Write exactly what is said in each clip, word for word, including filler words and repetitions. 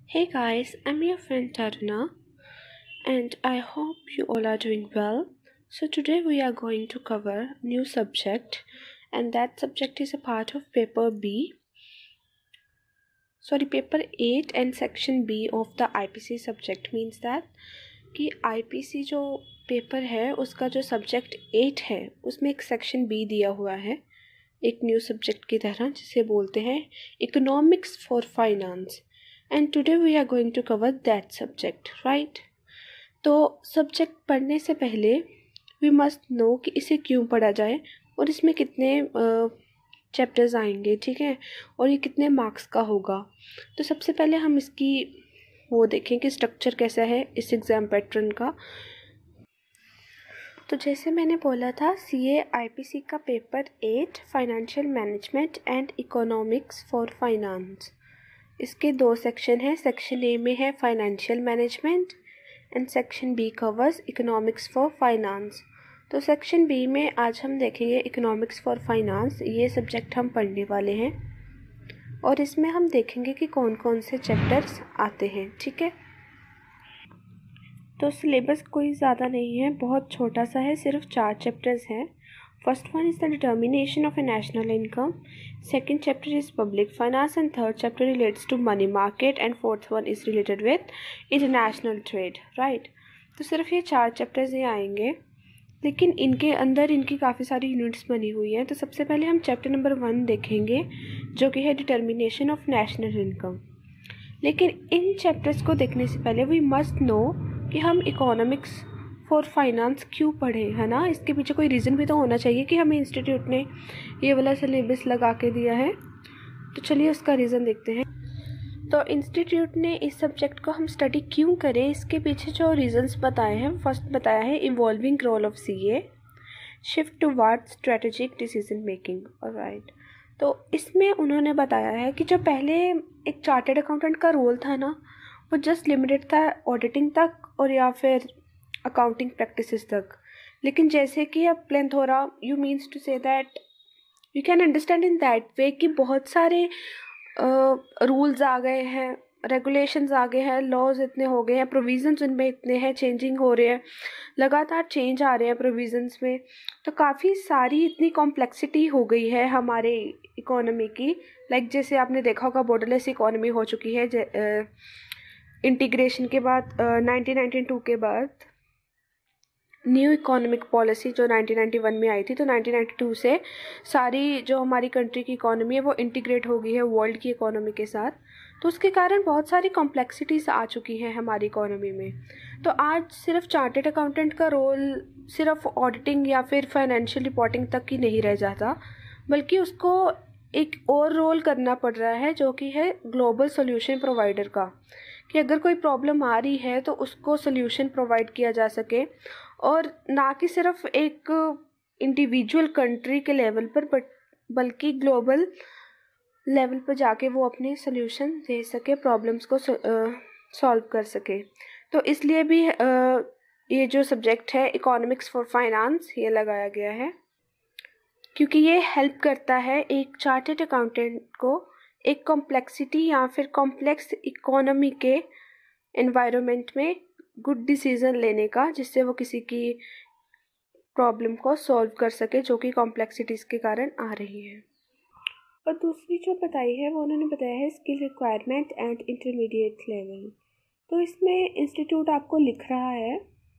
Hey guys, I'm your friend Taruna, and I hope you all are doing well. So today we are going to cover a new subject, and that subject is a part of paper B. Sorry, paper eight and section B of the I P C subject means that कि I P C जो paper है उसका जो subject at है उसमें एक section B दिया हुआ है एक न्यू सब्जेक्ट की तरह जिसे बोलते हैं economics for finance. And today we are going to cover that subject right. तो सब्जेक्ट पढ़ने से पहले वी मस्ट नो कि इसे क्यों पढ़ा जाए और इसमें कितने चैप्टर्स आएंगे, ठीक है, और ये कितने मार्क्स का होगा. तो सबसे पहले हम इसकी वो देखें कि स्ट्रक्चर कैसा है इस एग्ज़ाम पैटर्न का. तो जैसे मैंने बोला था सी ए आई पी सी का paper eight financial management and economics for finance. इसके दो सेक्शन हैं. सेक्शन ए में है financial management and section B covers economics for finance. तो सेक्शन बी में आज हम देखेंगे इकोनॉमिक्स फॉर फाइनेंस. ये सब्जेक्ट हम पढ़ने वाले हैं और इसमें हम देखेंगे कि कौन कौन से चैप्टर्स आते हैं, ठीक है. तो सिलेबस कोई ज़्यादा नहीं है, बहुत छोटा सा है, सिर्फ चार चैप्टर्स हैं. First one is the determination of a national income, second chapter is public finance and third chapter relates to money market and fourth one is related with international trade right. तो सिर्फ ये चार chapters ही आएंगे, लेकिन इनके अंदर इनकी काफ़ी सारी यूनिट्स बनी हुई हैं. तो सबसे पहले हम चैप्टर नंबर वन देखेंगे जो कि है डिटर्मिनेशन ऑफ नेशनल इनकम. लेकिन इन चैप्टर्स को देखने से पहले वी मस्ट नो कि हम इकोनॉमिक्स फॉर फाइनेंस क्यों पढ़ें, है ना. इसके पीछे कोई रीज़न भी तो होना चाहिए कि हमें इंस्टीट्यूट ने ये वाला सिलेबस लगा के दिया है. तो चलिए उसका रीज़न देखते हैं. तो इंस्टीट्यूट ने इस सब्जेक्ट को हम स्टडी क्यों करें, इसके पीछे जो रीजंस बताए हैं, फर्स्ट बताया है evolving role of CA, shift towards strategic decision making. Alright. तो इसमें उन्होंने बताया है कि जो पहले एक चार्टर्ड अकाउंटेंट का रोल था ना, वो जस्ट लिमिटेड था ऑडिटिंग तक और या फिर अकाउंटिंग प्रैक्टिसेस तक. लेकिन जैसे कि अब plethora you means to say that you can understand in that way कि बहुत सारे रूल्स uh, आ गए हैं, रेगुलेशंस आ गए हैं, लॉज इतने हो गए हैं, प्रोविजंस उनमें इतने हैं, चेंजिंग हो रहे हैं, लगातार चेंज आ रहे हैं प्रोविजंस में. तो काफ़ी सारी इतनी कॉम्प्लेक्सिटी हो गई है हमारे इकोनॉमी की. लाइक like जैसे आपने देखा होगा बॉर्डरलेस इकोनॉमी हो चुकी है इंटीग्रेशन uh, के बाद नाइनटीन नाइंटी टू के बाद. न्यू इकोनॉमिक पॉलिसी जो नाइनटीन नाइंटी वन में आई थी, तो नाइनटीन नाइंटी टू से सारी जो हमारी कंट्री की इकोनॉमी है वो इंटीग्रेट हो गई है वर्ल्ड की इकोनॉमी के साथ. तो उसके कारण बहुत सारी कॉम्प्लेक्सिटीज आ चुकी हैं हमारी इकोनॉमी में. तो आज सिर्फ चार्टर्ड अकाउंटेंट का रोल सिर्फ ऑडिटिंग या फिर फाइनेंशियल रिपोर्टिंग तक ही नहीं रह जाता, बल्कि उसको एक और रोल करना पड़ रहा है जो कि है ग्लोबल सोल्यूशन प्रोवाइडर का. कि अगर कोई प्रॉब्लम आ रही है तो उसको सोल्यूशन प्रोवाइड किया जा सके, और ना कि सिर्फ एक इंडिविजुअल कंट्री के लेवल पर बट बल्कि ग्लोबल लेवल पर जाके वो अपने सोल्यूशन दे सके, प्रॉब्लम्स को सॉल्व कर सके. तो इसलिए भी आ, ये जो सब्जेक्ट है इकोनॉमिक्स फॉर फाइनेंस ये लगाया गया है, क्योंकि ये हेल्प करता है एक चार्टर्ड अकाउंटेंट को एक कॉम्प्लेक्सिटी या फिर कॉम्प्लेक्स इकोनॉमी के एनवायरनमेंट में गुड डिसीज़न लेने का, जिससे वो किसी की प्रॉब्लम को सॉल्व कर सके जो कि कॉम्प्लेक्सिटीज़ के कारण आ रही है. और दूसरी जो बताई है वो उन्होंने बताया है skill requirement and intermediate level. तो इसमें इंस्टीट्यूट आपको लिख रहा है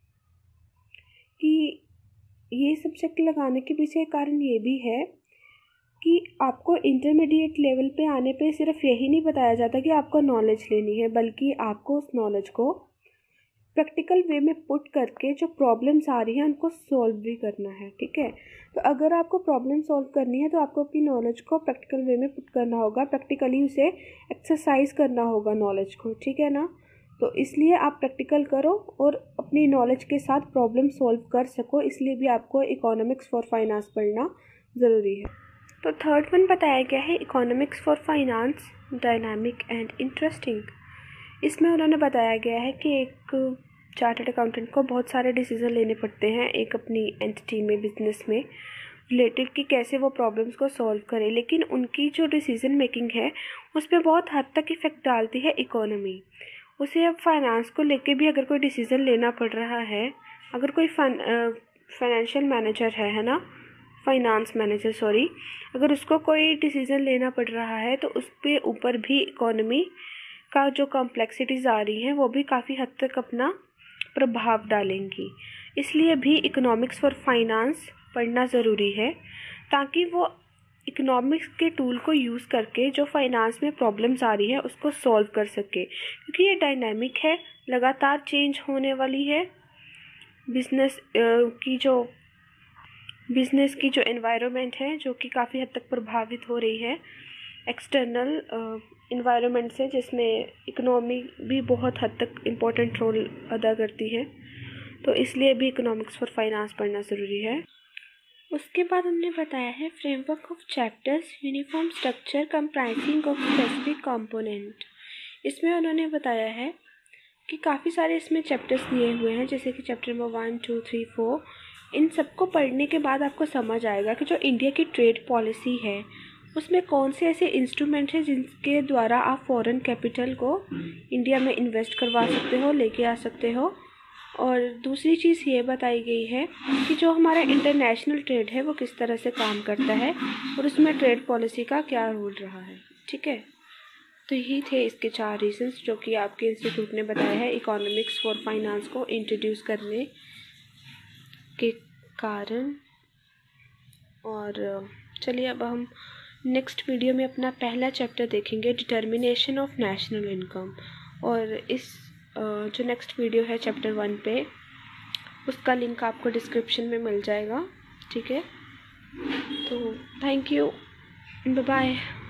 कि ये सब्जेक्ट लगाने के पीछे कारण ये भी है कि आपको इंटरमीडिएट लेवल पे आने पे सिर्फ यही नहीं बताया जाता कि आपको नॉलेज लेनी है, बल्कि आपको उस नॉलेज को प्रैक्टिकल वे में पुट करके जो प्रॉब्लम्स आ रही हैं उनको सॉल्व भी करना है, ठीक है. तो अगर आपको प्रॉब्लम सॉल्व करनी है तो आपको अपनी नॉलेज को प्रैक्टिकल वे में पुट करना होगा, प्रैक्टिकली उसे एक्सरसाइज करना होगा नॉलेज को, ठीक है ना. तो इसलिए आप प्रैक्टिकल करो और अपनी नॉलेज के साथ प्रॉब्लम सॉल्व कर सको, इसलिए भी आपको इकोनॉमिक्स फॉर फाइनेंस पढ़ना ज़रूरी है. तो थर्ड वन बताया गया है economics for finance dynamic and interesting. इसमें उन्होंने बताया गया है कि एक चार्टर्ड अकाउंटेंट को बहुत सारे डिसीजन लेने पड़ते हैं एक अपनी एंटिटी में, बिजनेस में. रिलेटेड कि कैसे वो प्रॉब्लम्स को सॉल्व करें, लेकिन उनकी जो डिसीजन मेकिंग है उस पर बहुत हद तक इफ़ेक्ट डालती है इकोनॉमी। उसे अब फाइनेंस को लेके भी अगर कोई डिसीज़न लेना पड़ रहा है, अगर कोई फाइनेंशियल मैनेजर है है ना फाइनेंस मैनेजर सॉरी अगर उसको कोई डिसीज़न लेना पड़ रहा है तो उस पे ऊपर भी इकोनॉमी का जो कॉम्प्लेक्सिटीज़ आ रही हैं वो भी काफ़ी हद तक अपना प्रभाव डालेंगी। इसलिए भी इकोनॉमिक्स फॉर फाइनेंस पढ़ना ज़रूरी है, ताकि वो इकोनॉमिक्स के टूल को यूज़ करके जो फाइनेंस में प्रॉब्लम्स आ रही है उसको सॉल्व कर सके, क्योंकि ये डायनामिक है, लगातार चेंज होने वाली है। बिजनेस की जो बिज़नेस की जो एनवायरनमेंट है जो कि काफ़ी हद तक प्रभावित हो रही है एक्सटर्नल एनवायरनमेंट से, जिसमें इकोनॉमी भी बहुत हद तक इम्पोर्टेंट रोल अदा करती है। तो इसलिए भी इकोनॉमिक्स फॉर फाइनेंस पढ़ना ज़रूरी है। उसके बाद हमने बताया है framework of chapters uniform structure comprising of specific component. इसमें उन्होंने बताया है कि काफ़ी सारे इसमें चैप्टर्स दिए हुए हैं, जैसे कि chapter number one two three four. इन सबको पढ़ने के बाद आपको समझ आएगा कि जो इंडिया की ट्रेड पॉलिसी है उसमें कौन से ऐसे इंस्ट्रूमेंट हैं जिनके द्वारा आप फॉरेन कैपिटल को इंडिया में इन्वेस्ट करवा सकते हो, लेके आ सकते हो। और दूसरी चीज़ ये बताई गई है कि जो हमारा इंटरनेशनल ट्रेड है वो किस तरह से काम करता है और उसमें ट्रेड पॉलिसी का क्या रोल रहा है। ठीक है, तो यही थे इसके चार रीजंस जो कि आपके इंस्टीट्यूट ने बताया है इकोनॉमिक्स फॉर फाइनेंस को इंट्रोड्यूस करने के कारण। और चलिए अब हम नेक्स्ट वीडियो में अपना पहला चैप्टर देखेंगे, डिटर्मिनेशन ऑफ नेशनल इनकम। और इस जो नेक्स्ट वीडियो है चैप्टर वन पे, उसका लिंक आपको डिस्क्रिप्शन में मिल जाएगा। ठीक है, तो थैंक यू, बाय बाय।